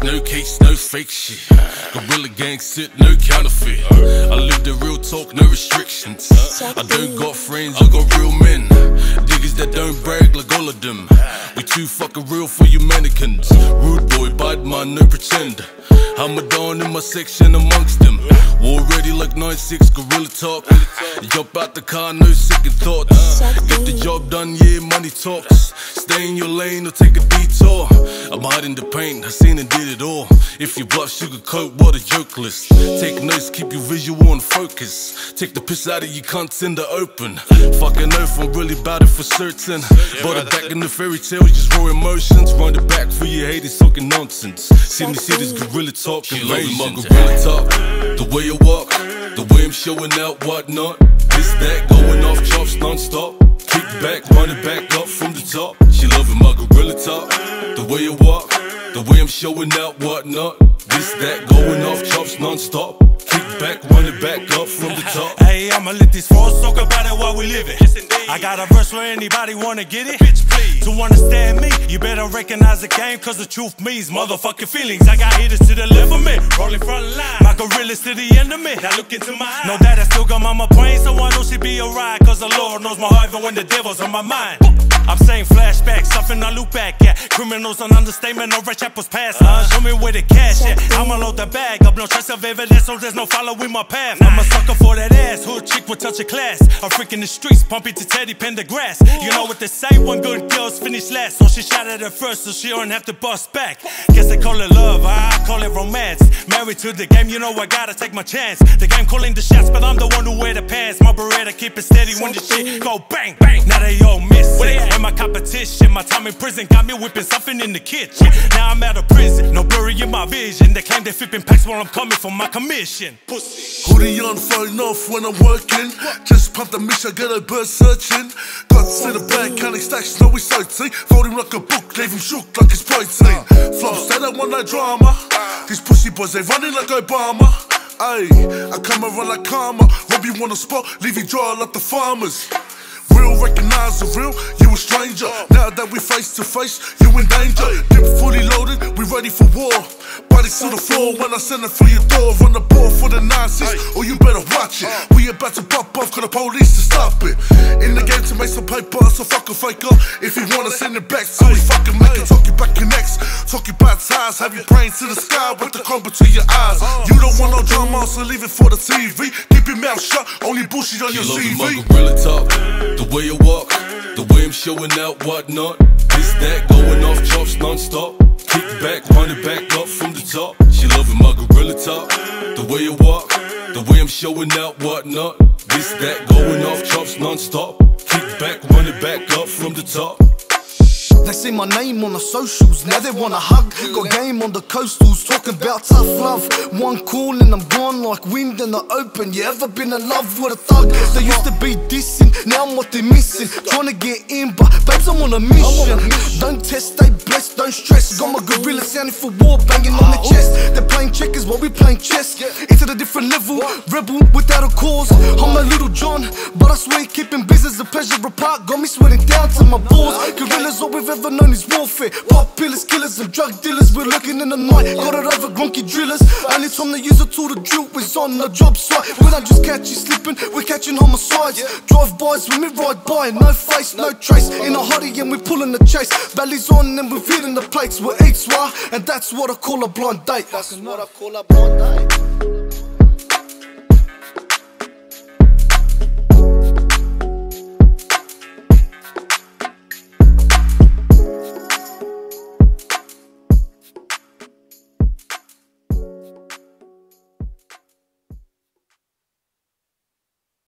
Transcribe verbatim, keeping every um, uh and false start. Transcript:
no case, no fake shit. Gorilla gang sit, no counterfeit. I live the real talk, no restrictions. I don't got friends, I got real men. Diggers that don't brag like all of them. We too fucking real for you mannequins. Rude boy, bad man, no pretend. I'm a don in my section amongst them. War ready like nine six, gorilla talk. Jump out the car, no second thoughts. Get the job done, yeah, money talks. Stay in your lane or take a detour. I'm hiding the pain, I seen and did it all. If you bluff, sugarcoat, what a joke list. Take notes, keep your visual on focus. Take the piss out of your cunts in the open. Fucking earth, I'm really about it for certain. But I'm back in the fairy tales, just raw emotions. Run it back for your haters talking nonsense. See me see this gorilla talk, invasion. My gorilla talk, the way you walk, the way I'm showing out whatnot. This that going off chops non-stop. Kick back, run it back up from the top. She loving my gorilla talk, the way you walk, the way I'm showing out whatnot. This that going off chops non-stop. Kick back, run it back up from the top. Hey, I'ma let these fours talk about it while we live it. Yes, indeed. I got a verse where anybody wanna get it. Bitch, please. To understand me, you better recognize the game, cause the truth means motherfucking feelings. I got hitters to the left of me, rolling front line. My gorillas to the end of me, now look into my eyes. Know that I still got mama praying, so I know she be alright. Cause the Lord knows my heart even when the devil's on my mind. I'm saying flashback, something I look back at. Criminals on understatement, no red chapels past. Uh, show me where the cash at. I'ma load the bag up, no trace of evidence, so there's no following my path. I'm a sucker for that ass, hood chick will touch a class. I'm freaking the streets, pump it to Teddy Pendergrass. You know what they say, one good girl's finished last. So she shot at her first, so she don't have to bust back. Guess they call it love, I call it romance. Married to the game, you know I gotta take my chance. The game calling the shots, but I'm the one who wear the pants. My Beretta keep it steady when the shit go bang, bang. Now they all miss it. And my competition, my time in prison got me whipping something in the kitchen. Now I'm out of prison, no blurry in my vision. They claim they flipping packs while I'm coming for my commission. Pussy. Hoodie on, phone off when I'm working. Just pump the mission, get a bird searching. Guts in the bag, counting stacks, no we sighting. Folding like a book, leave him shook like it's protein. Flops, they don't want that drama. These pussy boys, they running like Obama. Ayy, I come around like karma. Rob you on the spot, leave you dry like the farmers. Real, recognize the real, you a stranger. Now that we face to face, you in danger. Dip fully loaded, we ready for war. Bodies to the floor when I send it through your door. Run the ball for the Nazis, or you better watch it. We about to pop off, call the police to stop it. In the game to make some paper, so fuck a faker. If you wanna send it back, so we fucking make it. Talk you back your necks, talk you about ties. Have you praying to the sky with the crumble to your eyes. You don't want no drama, so leave it for the T V. Keep your mouth shut, only bullshit on your C V. Gorilla talk, the way you walk, the way I'm showing out whatnot. This that going off chops non-stop. Kick back, run it back up from the top. She loving my gorilla talk, the way you walk, the way I'm showing out whatnot. This that going off chops non-stop. Kick back, run it back up from the top. They see my name on the socials, now they wanna hug. Got game on the coastals, talking about tough love. One call and I'm gone like wind in the open. You ever been in love with a thug? They used to be dissing, now I'm what they're missing. Trying to get in, but babes, I'm on a mission. Don't test, stay blessed, don't stress. Got my gorilla sounding for war, banging on the chest. They're playing checkers while we playing chess. Into the different level, rebel without a cause. I'm a little John, but I swear keeping business a pleasure apart. Got me sweating down to my balls. Gorillas all we've ever known is warfare. Pop pillars, killers and drug dealers. We're looking in the night, got it over grunky drillers. Only time they use a tool to drill is on the job site. We don't just catch you slipping, we're catching homicides. Drive-bys when we ride by, no face, no trace. In a hottie and we pulling the chase. Bellies on and we're feeding the plates. We're eats why, and that's what I call a blind date. That's what I call a blind date.